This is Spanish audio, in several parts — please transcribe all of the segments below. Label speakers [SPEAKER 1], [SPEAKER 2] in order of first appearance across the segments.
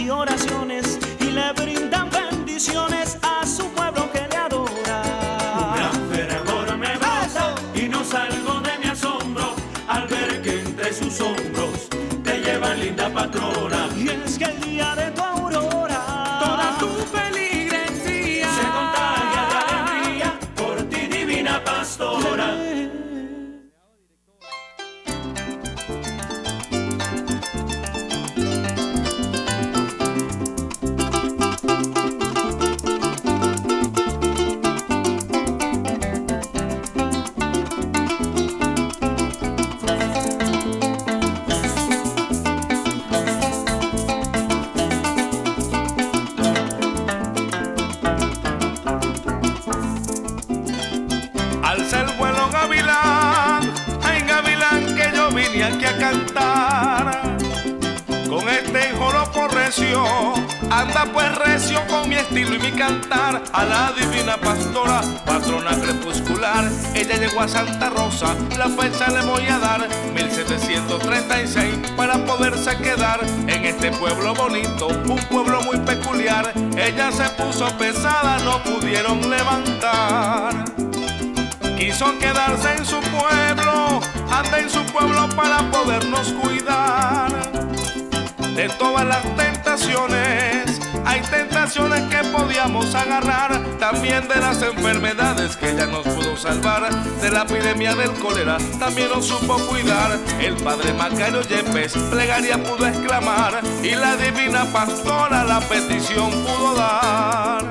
[SPEAKER 1] y oraciones y le brindan bendiciones a su pueblo que le adora. Un gran fervor me basa y no salgo de mi asombro al ver que entre sus hombros te lleva linda patrona. Y es que el día de tu aurora toda tu feligresía se contagia de alegría por ti, divina pastora.
[SPEAKER 2] Alza el vuelo gavilán, ay gavilán que yo vine aquí a cantar. Con este joropo recio, anda pues recio con mi estilo y mi cantar. A la divina pastora, patrona crepuscular, ella llegó a Santa Rosa, la fecha le voy a dar 1736 para poderse quedar en este pueblo bonito, un pueblo muy peculiar. Ella se puso pesada, no pudieron levantar. Quiso quedarse en su pueblo, anda en su pueblo para podernos cuidar de todas las tentaciones. Hay tentaciones que podíamos agarrar, también de las enfermedades que ella nos pudo salvar. De la epidemia del cólera también nos supo cuidar. El padre Macario Yepes plegaria pudo exclamar y la divina pastora la petición pudo dar.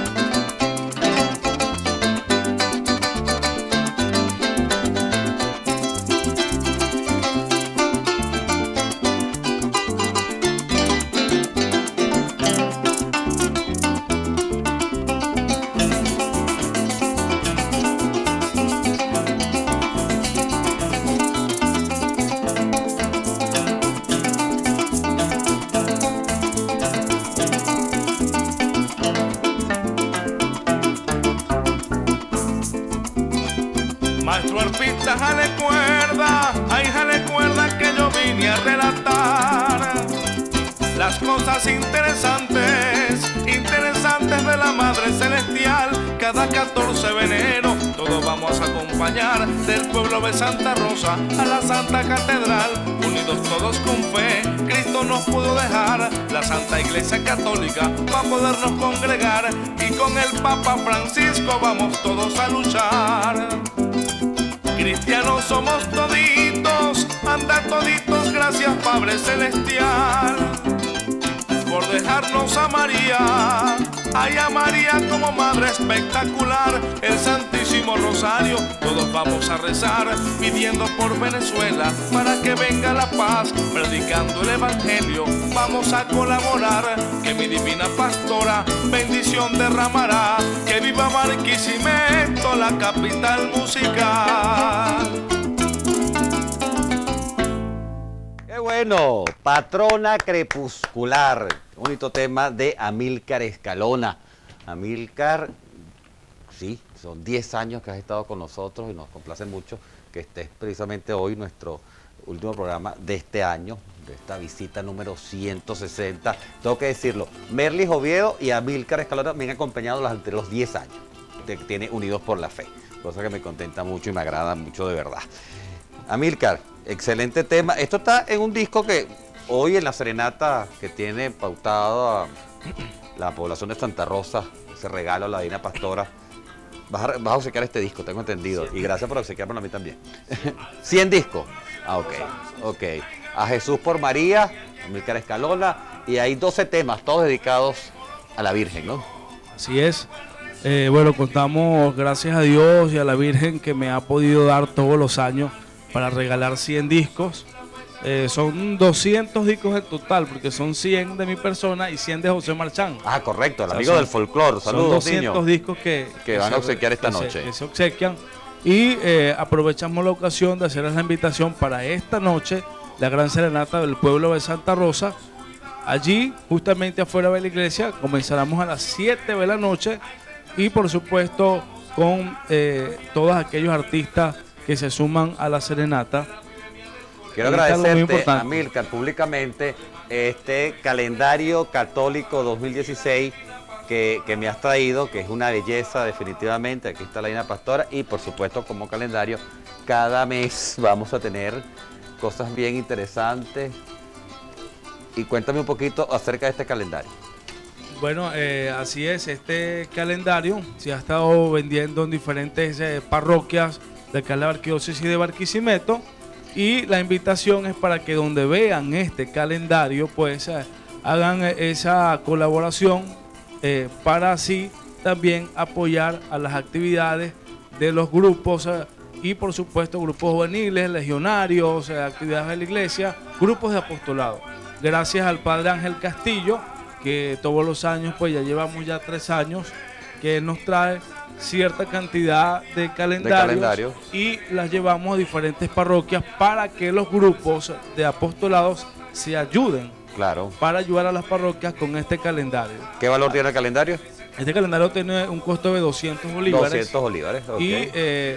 [SPEAKER 2] Maestro arpista, jale cuerda, ay jale cuerda que yo vine a relatar las cosas interesantes, interesantes de la Madre Celestial. Cada 14 de enero todos vamos a acompañar del pueblo de Santa Rosa a la Santa Catedral. Unidos todos con fe, Cristo nos pudo dejar la Santa Iglesia Católica para podernos congregar. Y con el Papa Francisco vamos todos a luchar. Cristianos somos toditos, anda toditos, gracias Padre Celestial por dejarnos a María, ay a María como Madre espectacular. El Santísimo Rosario todos vamos a rezar, pidiendo por Venezuela para que venga la paz, predicando el Evangelio vamos a colaborar. Que mi divina pastora bendición derramará, que viva Barquisimeto, la capital musical.
[SPEAKER 3] Qué bueno, Patrona Crepuscular, bonito tema de Amílcar Escalona. Amílcar, sí, son 10 años que has estado con nosotros y nos complace mucho que estés precisamente hoy nuestro último programa de este año, de esta visita número 160. Tengo que decirlo, Merlis Oviedo y Amílcar Escalona me han acompañado durante los 10 años que tiene Unidos por la Fe, cosa que me contenta mucho y me agrada mucho de verdad. Amílcar, excelente tema. Esto está en un disco que hoy en la serenata que tiene pautado la población de Santa Rosa, ese regalo a la Divina Pastora, vas a obsequiar este disco, tengo entendido. Y gracias por obsequiármelo a mí también. 100 discos. Ah, ok. A Jesús por María, Amílcar Escalona, y hay 12 temas, todos dedicados a la Virgen, ¿no?
[SPEAKER 4] Así es. Bueno, contamos, gracias a Dios y a la Virgen que me ha podido dar todos los años para regalar 100 discos. Son 200 discos en total, porque son 100 de mi persona y 100 de José Marchán.
[SPEAKER 3] Ah, correcto, el amigo del folclore. Saludos,
[SPEAKER 4] son 200 discos que
[SPEAKER 3] van a obsequiar esta noche.
[SPEAKER 4] Que se obsequian. Y aprovechamos la ocasión de hacerles la invitación para esta noche, la gran serenata del pueblo de Santa Rosa. Allí, justamente afuera de la iglesia, comenzaremos a las 7 de la noche y por supuesto con todos aquellos artistas que se suman a la serenata.
[SPEAKER 3] Quiero
[SPEAKER 4] ahí está lo muy
[SPEAKER 3] agradecerte,
[SPEAKER 4] importante.
[SPEAKER 3] Amílcar, públicamente este calendario católico 2016 que me has traído, que es una belleza definitivamente. Aquí está la Divina Pastora y por supuesto como calendario, cada mes vamos a tener cosas bien interesantes. Y cuéntame un poquito acerca de este calendario.
[SPEAKER 4] Bueno, así es, este calendario se ha estado vendiendo en diferentes parroquias de acá en la arquidiócesis de Barquisimeto, y la invitación es para que donde vean este calendario pues hagan esa colaboración para así también apoyar a las actividades de los grupos y por supuesto grupos juveniles, legionarios, actividades de la iglesia, grupos de apostolado. Gracias al Padre Ángel Castillo, que todos los años, pues ya llevamos ya 3 años, que nos trae cierta cantidad de calendarios y las llevamos a diferentes parroquias para que los grupos de apostolados se ayuden.
[SPEAKER 3] Claro.
[SPEAKER 4] Para ayudar a las parroquias con este calendario.
[SPEAKER 3] ¿Qué valor tiene el calendario?
[SPEAKER 4] Este calendario tiene un costo de 200 bolívares.
[SPEAKER 3] 200 bolívares, ok.
[SPEAKER 4] Y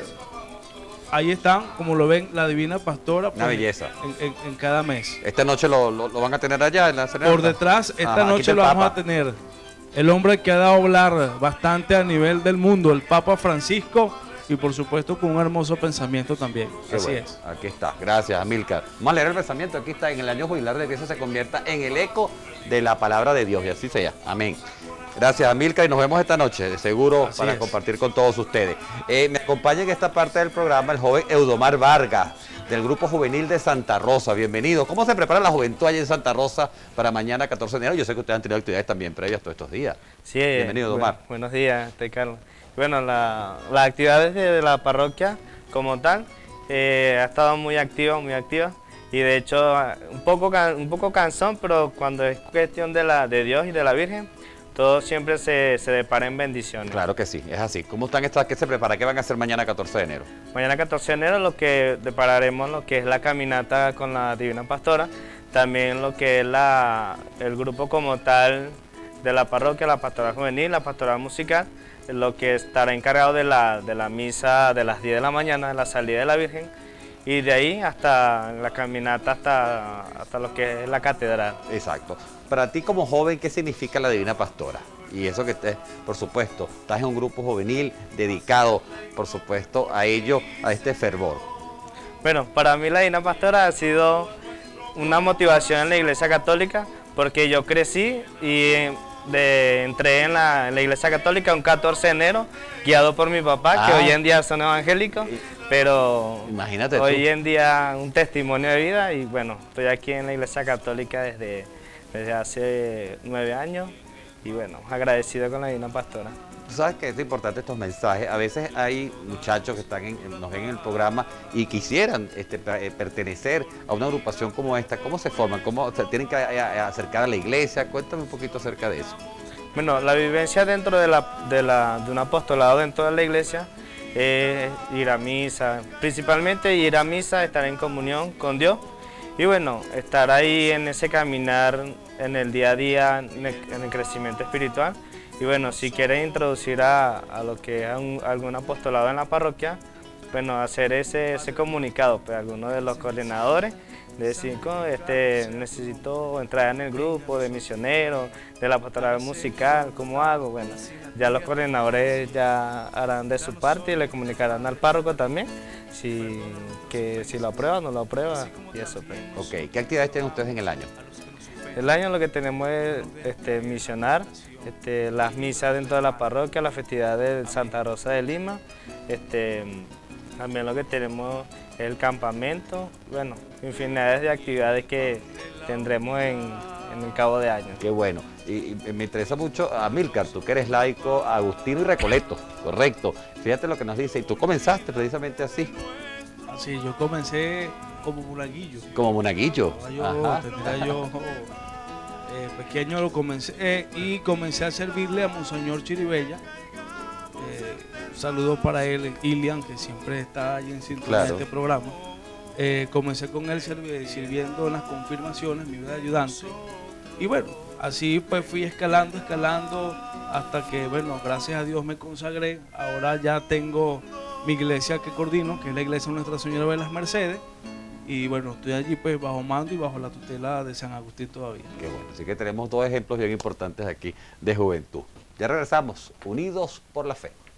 [SPEAKER 4] ahí están, como lo ven, la Divina Pastora.
[SPEAKER 3] Una belleza.
[SPEAKER 4] En cada mes.
[SPEAKER 3] Esta noche lo van a tener allá en la serenata.
[SPEAKER 4] Por detrás, esta noche lo vamos a tener el hombre que ha dado a hablar bastante a nivel del mundo, el Papa Francisco, y por supuesto con un hermoso pensamiento también.
[SPEAKER 3] Qué
[SPEAKER 4] Así
[SPEAKER 3] bueno.
[SPEAKER 4] es.
[SPEAKER 3] Aquí está, gracias, Amílcar. Vamos a leer el pensamiento, aquí está: en el año jubilar de iglesia se convierta en el eco de la palabra de Dios, y así sea. Amén. Gracias, Amílcar, y nos vemos esta noche, de seguro,
[SPEAKER 4] Así
[SPEAKER 3] para
[SPEAKER 4] es.
[SPEAKER 3] compartir con todos ustedes. Me acompaña en esta parte del programa el joven Eudomar Vargas, del Grupo Juvenil de Santa Rosa. Bienvenido. ¿Cómo se prepara la juventud allá en Santa Rosa para mañana 14 de enero? Yo sé que ustedes han tenido actividades también previas todos estos días.
[SPEAKER 5] Sí,
[SPEAKER 3] Bienvenido, Eudomar.
[SPEAKER 5] Buenos días, Carlos. Bueno, las actividades de la parroquia como tal ha estado muy activa, y de hecho un poco cansón, pero cuando es cuestión de Dios y de la Virgen, todo siempre se depara en bendiciones.
[SPEAKER 3] Claro que sí, es así. ¿Cómo están estas? ¿Qué se prepara? ¿Qué van a hacer mañana 14 de enero?
[SPEAKER 5] Mañana 14 de enero lo que depararemos lo que es la caminata con la Divina Pastora, también lo que es el grupo como tal de la parroquia, la pastoral juvenil, la pastoral musical, lo que estará encargado de la misa de las 10 de la mañana, de la salida de la Virgen, y de ahí hasta la caminata hasta lo que es la catedral.
[SPEAKER 3] Exacto. Para ti como joven, ¿qué significa la Divina Pastora? Y eso que por supuesto, estás en un grupo juvenil dedicado, por supuesto, a ello, a este fervor.
[SPEAKER 5] Bueno, para mí la Divina Pastora ha sido una motivación en la Iglesia Católica, porque yo crecí y entré en la Iglesia Católica un 14 de enero, guiado por mi papá, que hoy en día son evangélicos, pero
[SPEAKER 3] imagínate
[SPEAKER 5] hoy en día un testimonio de vida, y bueno, estoy aquí en la Iglesia Católica desde hace 9 años, y bueno, agradecido con la Divina Pastora.
[SPEAKER 3] Tú sabes que es importante estos mensajes. A veces hay muchachos que nos ven en el programa y quisieran pertenecer a una agrupación como esta. ¿Cómo se forman? ¿Cómo se tienen que acercar a la iglesia? Cuéntame un poquito acerca de eso.
[SPEAKER 5] Bueno, la vivencia dentro de un apostolado dentro de la iglesia es ir a misa, principalmente ir a misa, estar en comunión con Dios y bueno, estar ahí en ese caminar en el día a día, en el crecimiento espiritual. Y bueno, si quieres introducir a lo que es algún apostolado en la parroquia, bueno, hacer ese comunicado, pues algunos de los coordinadores, decir, necesito entrar en el grupo de misioneros, de la pastoral musical, ¿cómo hago? Bueno, ya los coordinadores ya harán de su parte y le comunicarán al párroco también, si lo aprueba o no lo aprueba, y eso pues.
[SPEAKER 3] Ok, ¿qué actividades tienen ustedes en el año?
[SPEAKER 5] El año lo que tenemos es misionar, las misas dentro de la parroquia, la festividad de Santa Rosa de Lima, también lo que tenemos es el campamento, bueno, infinidades de actividades que tendremos en el cabo de año.
[SPEAKER 3] Qué bueno, y me interesa mucho, Amílcar, tú que eres laico, Agustino y Recoleto, correcto. Fíjate lo que nos dice, y tú comenzaste precisamente así.
[SPEAKER 4] Sí, yo comencé como monaguillo.
[SPEAKER 3] Como monaguillo.
[SPEAKER 4] Yo pequeño lo comencé y comencé a servirle a Monseñor Chiribella. Saludos para él, Ilian, que siempre está ahí en sintonía de este programa. Comencé con él sirviendo en las confirmaciones, mi vida de ayudante. Y bueno, así pues fui escalando hasta que, bueno, gracias a Dios me consagré. Ahora ya tengo mi iglesia que coordino, que es la iglesia de Nuestra Señora de las Mercedes. y bueno, estoy allí pues bajo mando y bajo la tutela de San Agustín todavía.
[SPEAKER 3] Qué bueno, así que tenemos dos ejemplos bien importantes aquí de juventud. Ya regresamos, unidos por la fe.